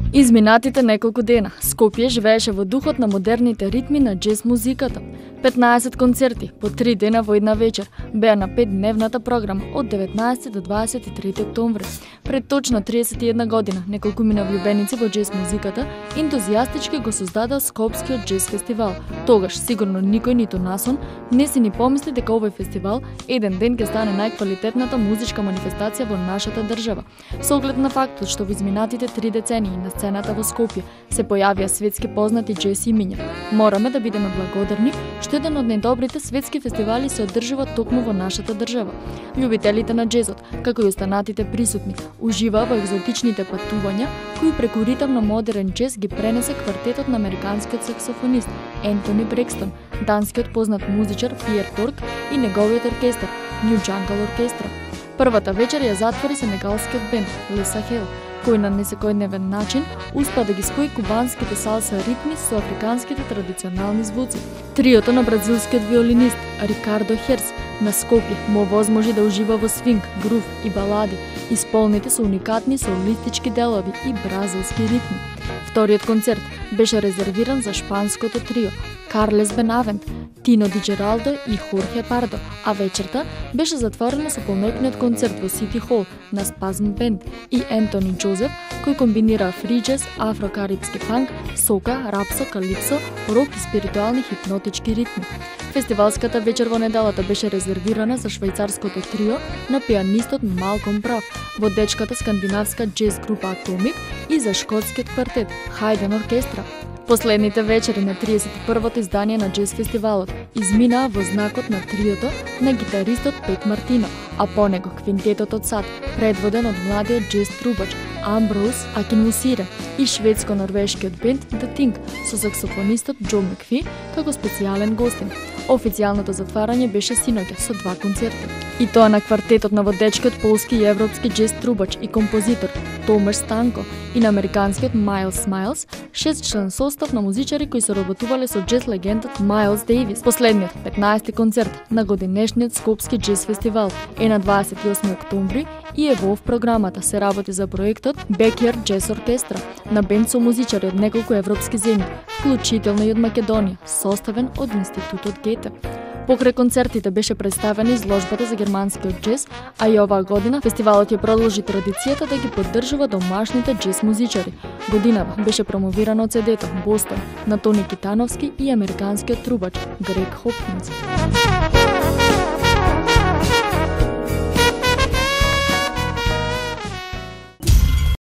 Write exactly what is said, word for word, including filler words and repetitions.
Изминатите неколку дена, Скопје живееше во духот на модерните ритми на џез музиката. петнаесет концерти по три дена во една вечер беа на петдневната програма од деветнаесети до дваесет и трети октомври. Пред точно триесет и една година, неколкумина влюбеници во џез музиката ентузијастички го создадаа Скопскиот џез фестивал. Тогаш сигурно никој ниту насон не си ни помисли дека овој фестивал еден ден ќе стане најквалитетната музичка манифестација во нашата држава. Со оглед на фактот што во изминатите три децении на сцената во Скопје се појавија светски познати џез имиња, мораме да бидеме благодарни што еден од најдобрите светски фестивали се одржува токму во нашата држава. Љубителите на џезот, како и останатите присутни, уживаа во екзотичните патувања кои преку ритам на модерен џез ги пренесе квартетот на американскиот саксофонист Ентони Брекстон, данскиот познат музичар Пиер Торк и неговиот оркестар New Jungle Orchestra. Првата вечер ја затвори сенегалскиот бенд Лиса Хел, кој на несекојдневен начин успа да ги спои кубанските салса ритми со африканските традиционални звуци. Триото на бразилскиот виолинист Рикардо Херс на Скопје му овозможи да ужива во свинг, грув и балади, исполнети со уникатни солистички делови и бразилски ритми. Вториот концерт беше резервиран за шпанското трио Карлес Бенавент, Тино Ди Джералдо и Хорхе Пардо, а вечерта беше затворена со полноќниот концерт во Сити Хол на Спазм Бенд и Ентони Џозеф, кој комбинира фри џез, афро-карипски панк, сока, рапсо, калипсо, рок и спиритуални хипнотички ритми. Фестивалската вечер во неделата беше резервирана за швајцарското трио на пианистот Малком Прав, водечката скандинавска џез група Атомик и за шкотскиот квартет Хајден Оркестра. Последните вечери на триесет и првото издание на џез фестивалот изминаа во знакот на триото на гитаристот Пет Мартино, а по него квинтетот од Сад, предводен од младиот џез трубач Амброуз Акинмусире и шведско-норвешкиот бенд The Thing со саксофонистот Џо Макфи како специјален гостин. Официјалното затварање беше синоќа со два концерти. И тоа на квартетот на водечкиот полски и европски џез трубач и композитор Томаш Станко и на американскиот Майлс Майлс, шест член состав на музичари кои се работувале со џез легендот Майлс Дејвис. Последниот, петнаесети концерт на годинешниот Скопски џез фестивал е на дваесет и осми октомври и е во програмата се работи за проектот Backyard Jazz Orchestra на бенд со музичари од неколку европски земји, вклучително и од Македонија, составен од Институтот Гете. Покрај концертите беше представена изложбата за германскиот џез, а и оваа година фестивалот ја продолжи традицијата да ги поддржува домашните џез музичари. Годинава беше промовирано од седето Бостон на Тони Китановски и американскиот трубач Грег Хопкинс.